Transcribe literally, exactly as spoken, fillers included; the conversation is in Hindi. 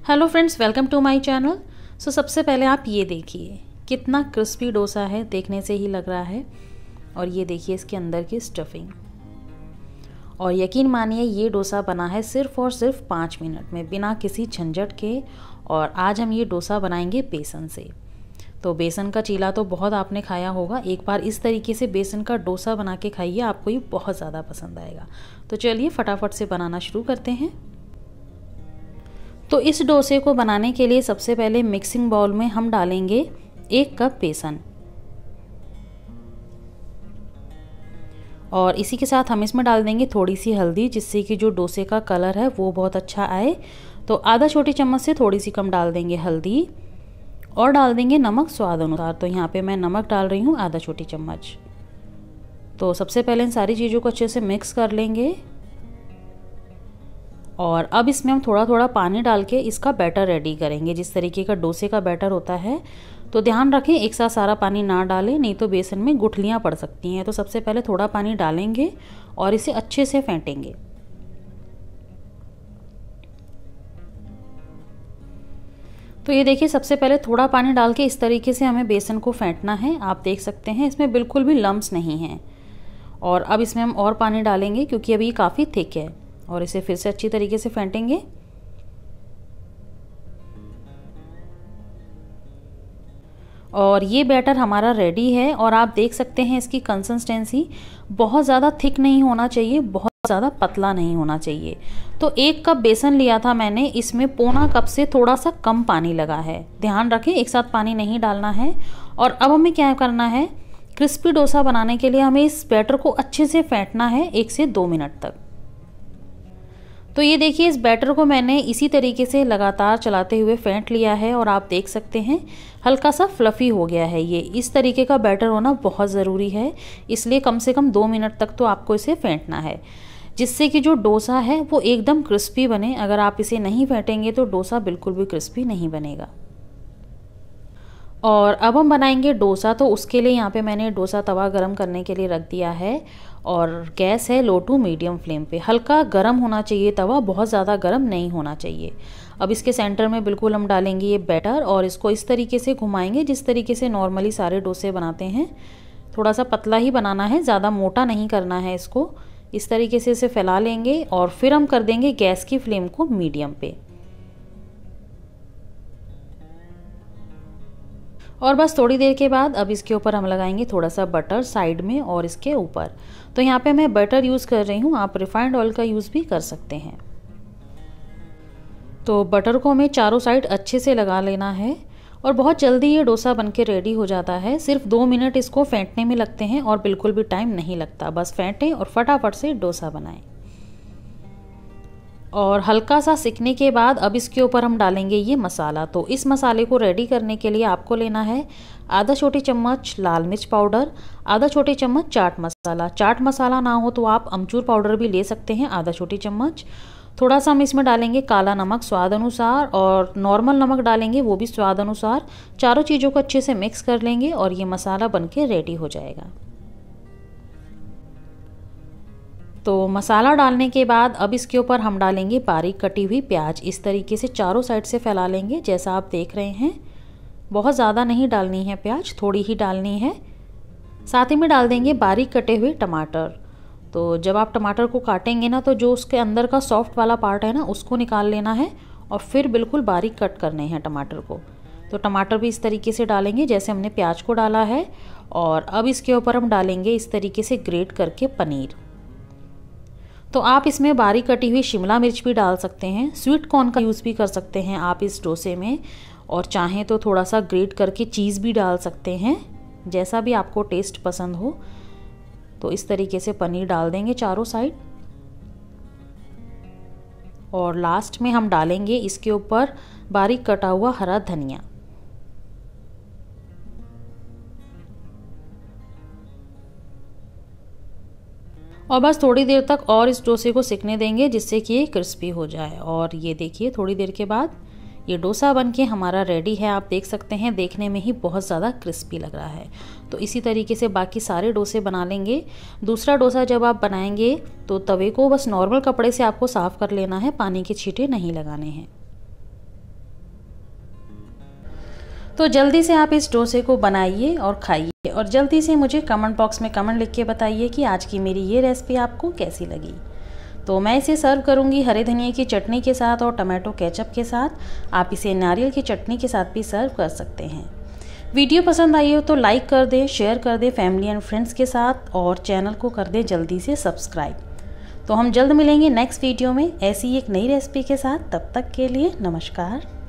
Hello friends, welcome to my channel. So सबसे पहले आप ये देखिए कितना क्रिस्पी डोसा है, देखने से ही लग रहा है। और ये देखिए इसके अंदर की स्टफिंग। और यकीन मानिए ये डोसा बना है सिर्फ और सिर्फ पाँच मिनट में, बिना किसी झंझट के। और आज हम ये डोसा बनाएंगे बेसन से। तो बेसन का चीला तो बहुत आपने खाया होगा, एक बार इस तरीके से बेसन का डोसा बना के खाइए, आपको ये बहुत ज़्यादा पसंद आएगा। तो चलिए फटाफट से बनाना शुरू करते हैं। तो इस डोसे को बनाने के लिए सबसे पहले मिक्सिंग बाउल में हम डालेंगे एक कप बेसन, और इसी के साथ हम इसमें डाल देंगे थोड़ी सी हल्दी, जिससे कि जो डोसे का कलर है वो बहुत अच्छा आए। तो आधा छोटी चम्मच से थोड़ी सी कम डाल देंगे हल्दी, और डाल देंगे नमक स्वाद अनुसार। तो यहाँ पे मैं नमक डाल रही हूँ आधा छोटी चम्मच। तो सबसे पहले इन सारी चीज़ों को अच्छे से मिक्स कर लेंगे, और अब इसमें हम थोड़ा थोड़ा पानी डाल के इसका बैटर रेडी करेंगे, जिस तरीके का डोसे का बैटर होता है। तो ध्यान रखें एक साथ सारा पानी ना डालें, नहीं तो बेसन में गुठलियाँ पड़ सकती हैं। तो सबसे पहले थोड़ा पानी डालेंगे और इसे अच्छे से फेंटेंगे। तो ये देखिए सबसे पहले थोड़ा पानी डाल के इस तरीके से हमें बेसन को फेंटना है। आप देख सकते हैं इसमें बिल्कुल भी लम्स नहीं हैं। और अब इसमें हम और पानी डालेंगे क्योंकि अभी काफ़ी थिक है, और इसे फिर से अच्छी तरीके से फेंटेंगे। और ये बैटर हमारा रेडी है, और आप देख सकते हैं इसकी कंसिस्टेंसी बहुत ज़्यादा थिक नहीं होना चाहिए, बहुत ज़्यादा पतला नहीं होना चाहिए। तो एक कप बेसन लिया था मैंने, इसमें पौना कप से थोड़ा सा कम पानी लगा है। ध्यान रखें एक साथ पानी नहीं डालना है। और अब हमें क्या करना है, क्रिस्पी डोसा बनाने के लिए हमें इस बैटर को अच्छे से फेंटना है एक से दो मिनट तक। तो ये देखिए इस बैटर को मैंने इसी तरीके से लगातार चलाते हुए फेंट लिया है, और आप देख सकते हैं हल्का सा फ्लफ़ी हो गया है। ये इस तरीके का बैटर होना बहुत ज़रूरी है, इसलिए कम से कम दो मिनट तक तो आपको इसे फेंटना है, जिससे कि जो डोसा है वो एकदम क्रिस्पी बने। अगर आप इसे नहीं फेंटेंगे तो डोसा बिल्कुल भी क्रिस्पी नहीं बनेगा। और अब हम बनाएंगे डोसा। तो उसके लिए यहाँ पे मैंने डोसा तवा गरम करने के लिए रख दिया है, और गैस है लो टू मीडियम फ्लेम पे। हल्का गरम होना चाहिए तवा, बहुत ज़्यादा गरम नहीं होना चाहिए। अब इसके सेंटर में बिल्कुल हम डालेंगे ये बैटर, और इसको इस तरीके से घुमाएंगे जिस तरीके से नॉर्मली सारे डोसे बनाते हैं। थोड़ा सा पतला ही बनाना है, ज़्यादा मोटा नहीं करना है इसको। इस तरीके से इसे फैला लेंगे, और फिर हम कर देंगे गैस की फ्लेम को मीडियम पे। और बस थोड़ी देर के बाद अब इसके ऊपर हम लगाएंगे थोड़ा सा बटर साइड में और इसके ऊपर। तो यहाँ पे मैं बटर यूज़ कर रही हूँ, आप रिफाइंड ऑयल का यूज़ भी कर सकते हैं। तो बटर को हमें चारों साइड अच्छे से लगा लेना है, और बहुत जल्दी ये डोसा बनके रेडी हो जाता है। सिर्फ दो मिनट इसको फेंटने में लगते हैं, और बिल्कुल भी टाइम नहीं लगता। बस फेंटें और फटाफट से डोसा बनाएं। और हल्का सा सिकने के बाद अब इसके ऊपर हम डालेंगे ये मसाला। तो इस मसाले को रेडी करने के लिए आपको लेना है आधा छोटी चम्मच लाल मिर्च पाउडर, आधा छोटी चम्मच चाट मसाला। चाट मसाला ना हो तो आप अमचूर पाउडर भी ले सकते हैं, आधा छोटी चम्मच। थोड़ा सा हम इसमें डालेंगे काला नमक स्वाद अनुसार, और नॉर्मल नमक डालेंगे वो भी स्वाद अनुसार। चारों चीज़ों को अच्छे से मिक्स कर लेंगे, और ये मसाला बनके रेडी हो जाएगा। तो मसाला डालने के बाद अब इसके ऊपर हम डालेंगे बारीक कटी हुई प्याज। इस तरीके से चारों साइड से फैला लेंगे, जैसा आप देख रहे हैं। बहुत ज़्यादा नहीं डालनी है प्याज, थोड़ी ही डालनी है। साथ ही में डाल देंगे बारीक कटे हुए टमाटर। तो जब आप टमाटर को काटेंगे ना, तो जो उसके अंदर का सॉफ्ट वाला पार्ट है ना, उसको निकाल लेना है, और फिर बिल्कुल बारीक कट करने हैं टमाटर को। तो टमाटर भी इस तरीके से डालेंगे जैसे हमने प्याज को डाला है। और अब इसके ऊपर हम डालेंगे इस तरीके से ग्रेट करके पनीर। तो आप इसमें बारीक कटी हुई शिमला मिर्च भी डाल सकते हैं, स्वीट कॉर्न का यूज़ भी कर सकते हैं आप इस डोसे में, और चाहें तो थोड़ा सा ग्रेट करके चीज़ भी डाल सकते हैं, जैसा भी आपको टेस्ट पसंद हो। तो इस तरीके से पनीर डाल देंगे चारों साइड, और लास्ट में हम डालेंगे इसके ऊपर बारीक कटा हुआ हरा धनिया। और बस थोड़ी देर तक और इस डोसे को सिकने देंगे, जिससे कि ये क्रिस्पी हो जाए। और ये देखिए थोड़ी देर के बाद ये डोसा बनके हमारा रेडी है। आप देख सकते हैं देखने में ही बहुत ज़्यादा क्रिस्पी लग रहा है। तो इसी तरीके से बाकी सारे डोसे बना लेंगे। दूसरा डोसा जब आप बनाएंगे तो तवे को बस नॉर्मल कपड़े से आपको साफ़ कर लेना है, पानी के छींटे नहीं लगाने हैं। तो जल्दी से आप इस डोसे को बनाइए और खाइए, और जल्दी से मुझे कमेंट बॉक्स में कमेंट लिख के बताइए कि आज की मेरी ये रेसिपी आपको कैसी लगी। तो मैं इसे सर्व करूँगी हरे धनिया की चटनी के साथ और टमाटो केचप के साथ। आप इसे नारियल की चटनी के साथ भी सर्व कर सकते हैं। वीडियो पसंद आई हो तो लाइक कर दें, शेयर कर दें फैमिली एंड फ्रेंड्स के साथ, और चैनल को कर दें जल्दी से सब्सक्राइब। तो हम जल्द मिलेंगे नेक्स्ट वीडियो में ऐसी एक नई रेसिपी के साथ। तब तक के लिए नमस्कार।